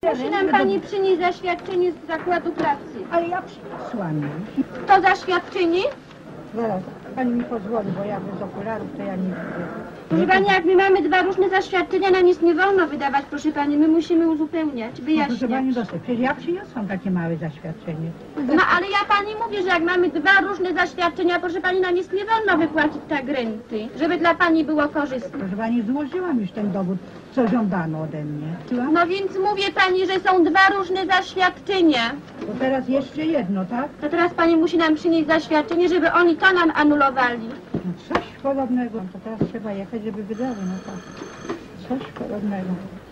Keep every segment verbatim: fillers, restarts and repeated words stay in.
Musi nam pani przynieść zaświadczenie z zakładu pracy. Ale ja przyniosłam już. To zaświadczenie? Zaraz, pani mi pozwoli, bo ja bez okularów to ja nie widzę. Proszę pani, jak my mamy dwa różne zaświadczenia, na nic nie wolno wydawać, proszę pani. My musimy uzupełniać, No, proszę wyjaśniać. pani dostać. Przecież ja przyniosłam takie małe zaświadczenie. No ale ja pani mówię, że jak mamy dwa różne zaświadczenia, proszę pani, na nic nie wolno wypłacić tak renty, żeby dla pani było korzystne. Proszę pani, złożyłam już ten dowód, co żądano ode mnie. Słucham? No więc mówię pani, że są dwa różne zaświadczenia. Bo teraz jeszcze jedno, tak? To teraz pani musi nam przynieść zaświadczenie, żeby oni to nam anulowali. No, coś podobnego. To teraz trzeba jechać, żeby wydali, no tak. Coś podobnego.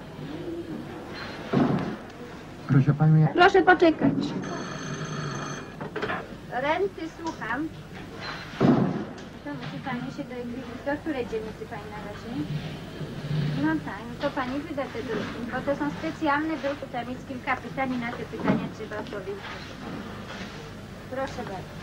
Proszę pani. Proszę poczekać. Renty słucham. To musi pani się do, do której dzielnicy pani należy? No tak, no to pani wyda te druki, bo to są specjalne druki utamickim kapitanie, na te pytania trzeba odpowiedzieć. Proszę bardzo.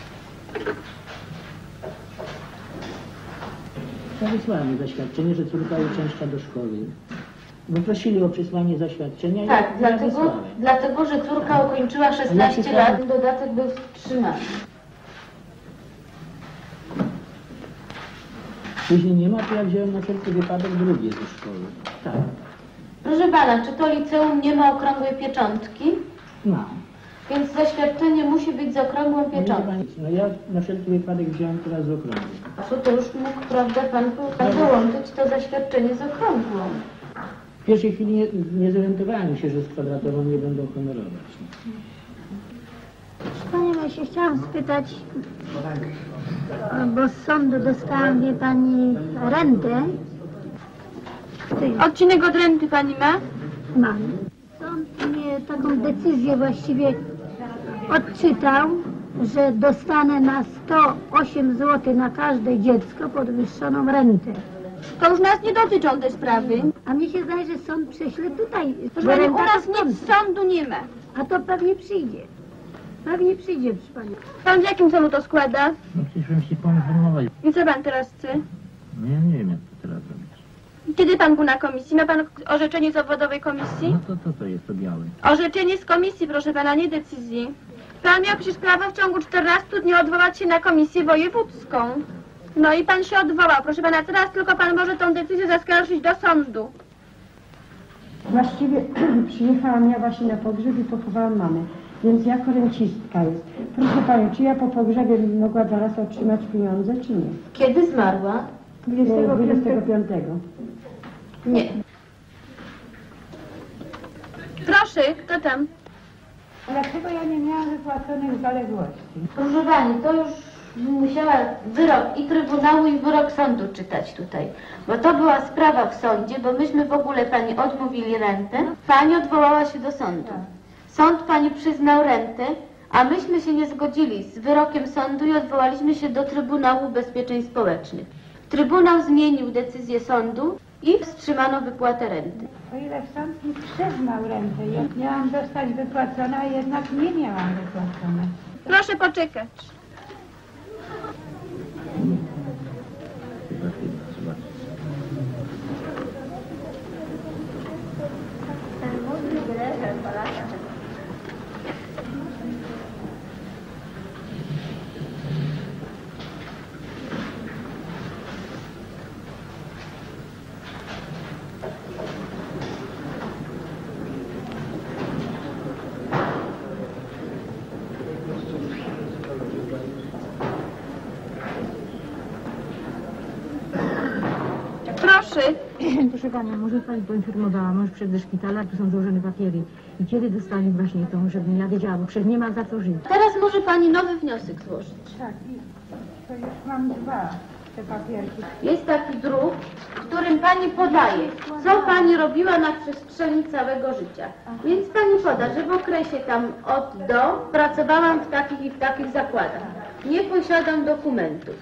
Ja wysłałem zaświadczenie, że córka uczęszcza do szkoły. Bo prosili o przysłanie zaświadczenia. Tak, ja dlatego, dlatego, że córka ukończyła szesnaście lat, dodatek był wstrzymany. Później nie ma, to ja wziąłem na wszelki wypadek drugie ze szkoły. Tak. Proszę pana, czy to liceum nie ma okrągłej pieczątki? Mam. Więc zaświadczenie musi być z okrągłą pieczątką. No ja na wszelki wypadek wziąłem teraz z okrągłą. To już mógł, prawda, pan połączyć to zaświadczenie z okrągłą. W pierwszej chwili nie, nie zorientowałem się, że z kwadratową nie będą honorować. Panie Lesie, chciałam spytać, bo z sądu dostałam, wie pani, rentę. Odcinek od renty pani ma? Mam. Sąd mnie taką decyzję właściwie odczytał, że dostanę na sto osiem złotych na każde dziecko podwyższoną rentę. To już nas nie dotyczą te sprawy. A mnie się zdaje, że sąd prześle tutaj. Proszę pani, u nas nic z sądu nie ma. A to pewnie przyjdzie. Pewnie przyjdzie, proszę pani. Pan w jakim celu to składa? No chciałem się poinformować. I co pan teraz chce? No ja nie wiem, jak to teraz robić. Kiedy pan był na komisji? Ma pan orzeczenie z obwodowej komisji? No to to, to jest to białe. Orzeczenie z komisji, proszę pana, nie decyzji. Pan miał przecież prawo w ciągu czternastu dni odwołać się na komisję wojewódzką. No i pan się odwołał. Proszę pana, teraz tylko pan może tą decyzję zaskarżyć do sądu. Właściwie przyjechałam ja właśnie na pogrzeb i pochowałam mamę, więc jako rencistka jest. Proszę Pani, czy ja po pogrzebie mogła zaraz otrzymać pieniądze, czy nie? Kiedy zmarła? dwudziestego piątego. Nie. Proszę, kto tam? Dlaczego ja nie miałam wypłaconych zaległości? Proszę pani, to już musiała wyrok i Trybunału, i wyrok sądu czytać tutaj. Bo to była sprawa w sądzie, bo myśmy w ogóle pani odmówili rentę. Pani odwołała się do sądu. Sąd pani przyznał rentę, a myśmy się nie zgodzili z wyrokiem sądu i odwołaliśmy się do Trybunału Ubezpieczeń Społecznych. Trybunał zmienił decyzję sądu i wstrzymano wypłatę renty. O ile sąd mi przyznał rentę, ja miałam dostać wypłacone, a jednak nie miałam wypłacone. Proszę poczekać. Proszę. Proszę Panią, może Pani poinformowała, mąż przed do szpitala, tu są złożone papiery. I kiedy dostali właśnie tą, żebym ja wiedziała, bo przecież nie ma za co żyć. Teraz może pani nowy wniosek złożyć. Tak, to już mam dwa te papierki. Jest taki druk, w którym pani podaje, co pani robiła na przestrzeni całego życia. Więc pani poda, że w okresie tam od do pracowałam w takich i w takich zakładach. Nie posiadam dokumentów.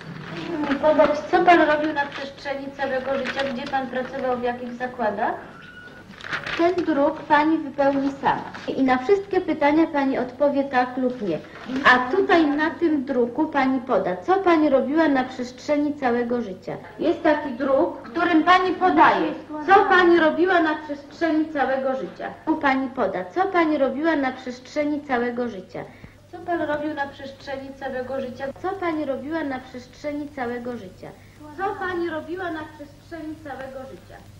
Podać, co pan robił na przestrzeni całego życia, gdzie pan pracował, w jakich zakładach? Ten druk pani wypełni sama. I na wszystkie pytania pani odpowie tak lub nie. A tutaj na tym druku pani poda, co pani robiła na przestrzeni całego życia. Jest taki druk, w którym pani podaje, co pani robiła na przestrzeni całego życia. Tu pani poda, co pani robiła na przestrzeni całego życia. Co pan robił na przestrzeni całego życia? Co pani robiła na przestrzeni całego życia? Co pani robiła na przestrzeni całego życia?